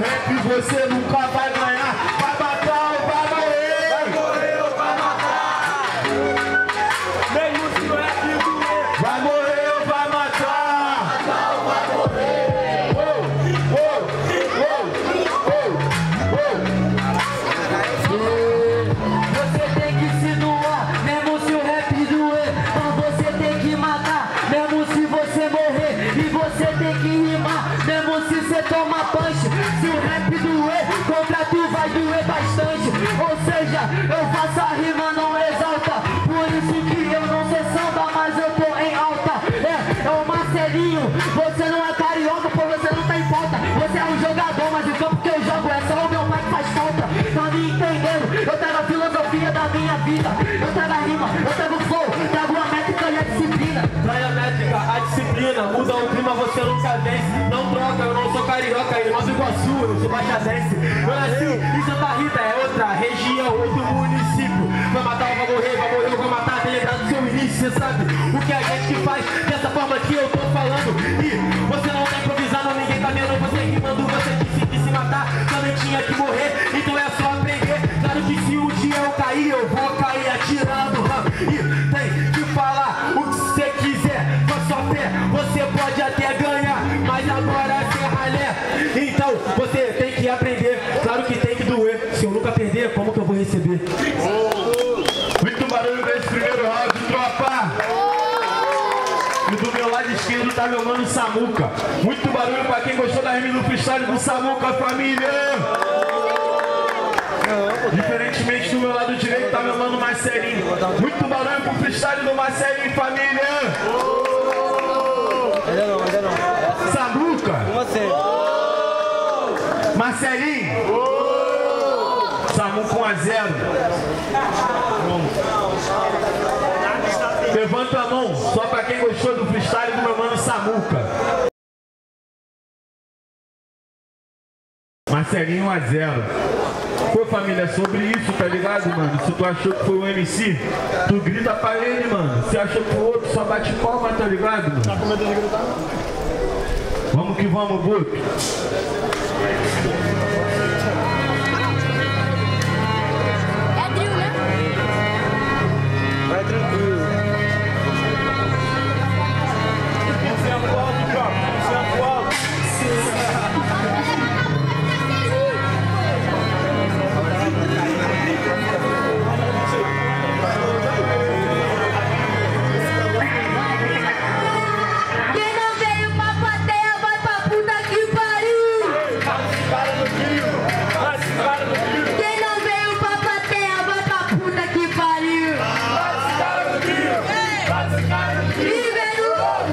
rap você nunca vai ganhar. Vai matar ou vai morrer? Vai morrer ou vai matar? Mesmo se o rap doer. Vai morrer ou vai matar? Matar ou vai morrer? Você tem que se doar, mesmo se o rap doer. Mas você tem que matar, mesmo se você morrer. E você tem que rimar, mesmo se você toma punch. Se o rap doer, contra tu vai doer bastante. Ou seja, eu faço a rima, não exalta. Por isso que eu não sei samba, mas eu tô em alta. É o Marcelinho, você não é carioca, pô, você não tá em falta. Você é um jogador, mas o campo que eu jogo é só o meu pai que faz falta. Tá me entendendo? Eu trago a filosofia da minha vida. Eu trago a rima, eu trago o flow, trago a métrica e a disciplina. Traz a métrica, a disciplina, muda o clima, você nunca vence. Não troca, eu não sou carioca, irmão do Iguaçu, eu sou baixadense. Eu nasci em Santa Rita, é outra região, outro município. Vai matar ou vai morrer, ou vai matar, tem lembrado do seu início, você sabe o que a gente que faz dessa forma que eu tô falando. E você não tá improvisando, ninguém tá vendo, você rimando, você disse que se matar também tinha que morrer. Então é só aprender, claro que se um dia eu cair, eu vou cair atirando. E tem que falar o que você quiser, com a sua fé, você pode até ganhar, mas agora é ralé. Então você tem que aprender, claro que tem que doer. Se eu nunca perder, como que eu vou receber? Muito barulho nesse primeiro round, tropa! E do meu lado esquerdo tá meu mano Samuca. Muito barulho pra quem gostou da rima do freestyle do Samuca, família! Diferentemente do meu lado direito tá meu mano Marcelinho. Muito barulho pro freestyle do Marcelinho, família! Ainda não. Samuca! Marcelinho! Samuca 1 a 0. Levanta a mão, só pra quem gostou do freestyle do meu mano Samuca. Marcelinho 1 a 0. Pô, família, sobre isso, tá ligado, mano? Se tu achou que foi o MC, tu grita pra ele, mano. Se achou que foi o outro, só bate palma, tá ligado, mano? Tá com medo de gritar? Vamos que vamos, Book. É drill, né? Vai tranquilo. Quem não veio pra plateia vai pra puta que pariu. Quem não veio pra plateia vai pra puta que pariu. E veio.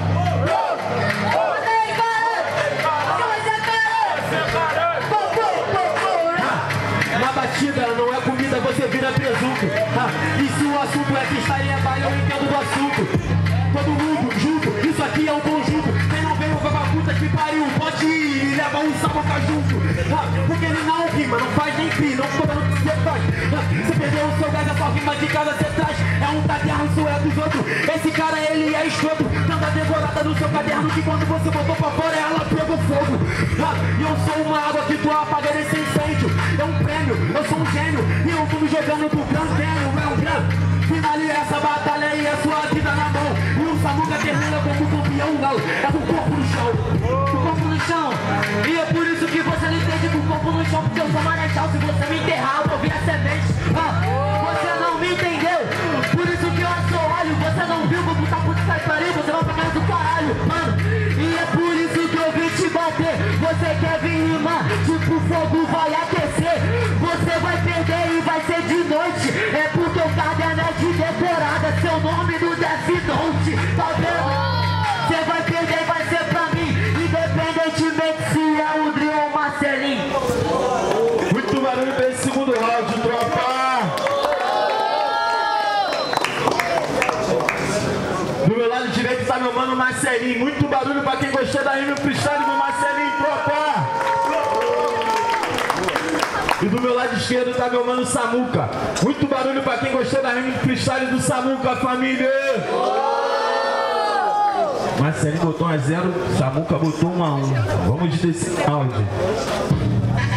Ei, caralho! Na batida não é comida, você vira presunto. E se o assunto é freestyle é baile, eu entendo do assunto. Todo mundo junto, isso aqui é um conjunto. Quem não veio pra puta que pariu, pode ir e leva um Samuca junto. Porque ele não rima, não faz nem pi, não ficou dando o que você faz. Você perdeu o seu gás, a sua rima de casa você traz. É um caderno, isso é dos outros. Esse cara, ele é escroto. Tanta devorada no seu caderno que quando você botou pra fora, ela pegou fogo. E eu sou uma água que tu apaga nesse incêndio. É um prêmio, eu sou um gênio. E eu tô me jogando pro Gran Canyon, é um gran. Finalize essa batalha e a sua vida na mão. E o Samuca termina como campeão, não. É com o corpo no chão. Com o corpo no chão. E é por isso que você não entende com o corpo no chão. Porque eu sou marechal. Se você me enterrar, eu vou vir a semente. Você não me entendeu. Por isso que eu sou óleo. Você não viu, vou botar puta que pariu. Você vai pra casa do caralho, mano. E é por isso que eu vim te bater. Você quer vir rimar, tipo fogo vai aquecer. Você vai perder e vai ser de noite. É porque o caderno é de decorada. Seu nome do Death Note, tá vendo? Você vai perder e vai ser pra mim. Independentemente se é o Drill ou o Marcelinho. Muito barulho pra esse segundo round, tropa! Do meu lado direito tá meu mano Marcelinho. Muito barulho pra quem gostou da rima freestyle do Marcelinho, tropa! E do meu lado esquerdo tá meu mano Samuca. Muito barulho pra quem gostou da rima freestyle do Samuca, família! Marcelinho botou 1 a 0, Samuca botou 1 a 1. Vamos de desse round.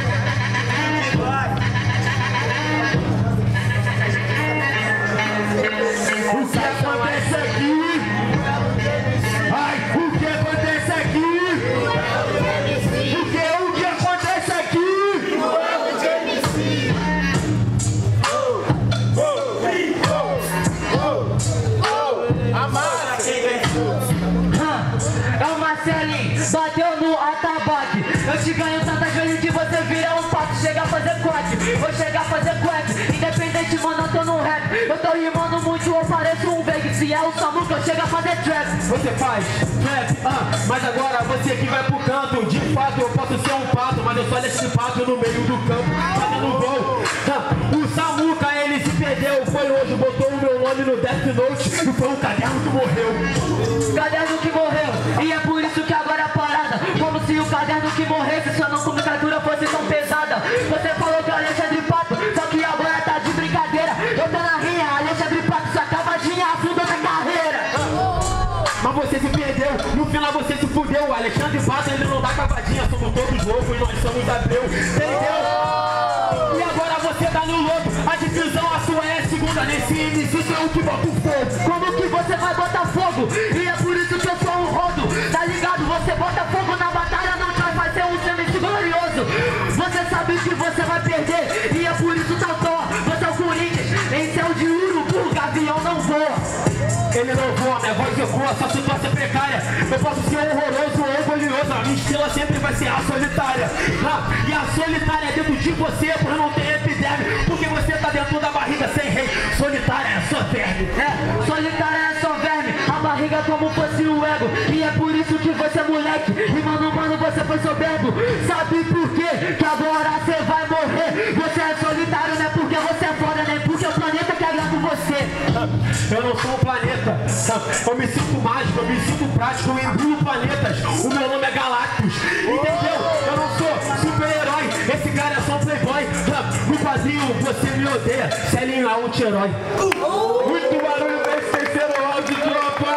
vezes que você vira um pato, chega a fazer quack, vou chegar a fazer quack. Independente, mano, eu tô no rap. Eu tô rimando muito, eu pareço um vague. Se é o Samuca, eu chego a fazer trap. Você faz trap, mas agora você que vai pro canto. De fato eu posso ser um pato, mas eu só deixo esse pato no meio do campo, fazendo gol. O Samuca, ele se perdeu, foi hoje, botou o meu nome no Death Note e foi um caderno que morreu. Caderno que morreu, e é por isso que agora é parada. Como se o caderno que morresse, sua nomenclatura fosse tão pesada. Você falou que o Alexandre Pato, só que agora tá de brincadeira. Eu tô na rinha, Alexandre Pato, sua cavadinha afundou na carreira. Mas você se perdeu, no final você se fudeu. O Alexandre Pato, ele não dá cavadinha, somos todos loucos e nós somos Abreu, entendeu? E agora você tá no louco, a divisão a sua é a segunda. Nesse MC sou eu que boto fogo. Como que você vai botar fogo? E é por isso que eu sou um rodo. Tá ligado? Você bota fogo na batalha, não vai ser um semestre glorioso. Você sabe que você vai perder, e é por isso tá dó. Você é o Corinthians, em céu de urubu, gavião não voa. Ele não voa, minha voz ecoa, sua situação é precária. Eu posso ser horroroso ou orgulhoso, a minha estrela sempre vai ser a solitária. E a solitária é dentro de você, por não ter epiderme, porque você tá dentro da barriga sem rei. Solitária é só verme. Solitária é só verme, a barriga como fosse o ego. E é por isso que você é moleque, e mano, você foi soberbo. Sabe por quê? Que agora você vai morrer. Você é solitário, não é porque você é foda, nem porque o planeta quer ganhar com você. Eu não sou um planeta, eu me sinto mágico, eu me sinto prático, eu embulo planetas. O meu nome é Galactus, entendeu? Eu não sou super-herói, esse cara é só um playboy. No quadrinho você me odeia, Celinho é um anti-herói. Muito barulho pra esse terceiro round, tropa!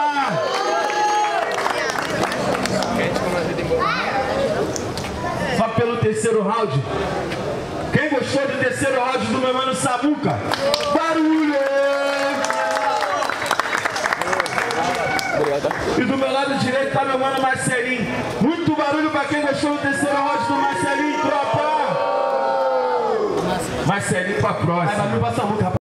Só pelo terceiro round. Quem gostou do terceiro round do meu mano Samuca? Barulho! E do meu lado direito tá meu mano Marcelinho. Muito barulho pra quem gostou do terceiro round do Marcelinho, tropa! Marcelinho pra próxima. Vai, Samuca, rapaz.